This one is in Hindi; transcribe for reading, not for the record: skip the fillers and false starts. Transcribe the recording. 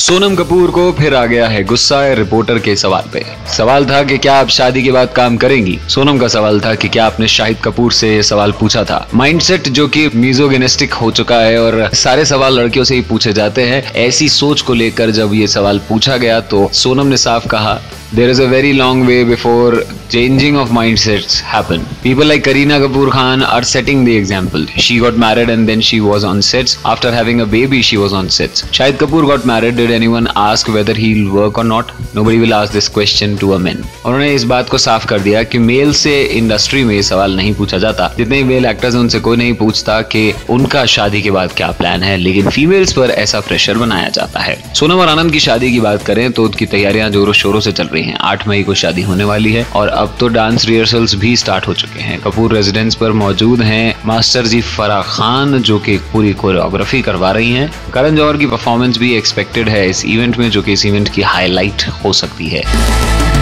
सोनम कपूर को फिर आ गया है गुस्सा रिपोर्टर के सवाल पे। सवाल था कि क्या आप शादी के बाद काम करेंगी। सोनम का सवाल था कि क्या आपने शाहिद कपूर से ये सवाल पूछा था। माइंडसेट जो कि मिसोगिनिस्टिक हो चुका है और सारे सवाल लड़कियों से ही पूछे जाते हैं, ऐसी सोच को लेकर जब ये सवाल पूछा गया तो सोनम ने साफ कहा, There is a very long way before changing of mindsets happen. People like Kareena Kapoor Khan are setting the example. She got married and then she was on sets. After having a baby, she was on sets. Shahid Kapoor got married. Did anyone ask whether he'll work or not? Nobody will ask this question to a man. उन्होंने इस बात को साफ कर दिया कि मेल से इंडस्ट्री में ये सवाल नहीं पूछा जाता। जितने भी मेल एक्टर्स हैं उनसे कोई नहीं पूछता कि उनका शादी के बाद क्या प्लान है, लेकिन फीमेल्स पर ऐसा प्रेशर बनाया जाता है। सोनम और आनंद की शादी की बात करें तो उनकी तैयारियां जोरों शोरों से चल रही हैं। 8 मई को शादी होने वाली है और अब तो डांस रिहर्सल्स भी स्टार्ट हो चुके हैं। कपूर रेजिडेंस पर मौजूद हैं मास्टर जी फराह खान, जो कि पूरी कोरियोग्राफी करवा रही हैं। करण जौहर की परफॉर्मेंस भी एक्सपेक्टेड है इस इवेंट में, जो कि इस इवेंट की हाईलाइट हो सकती है।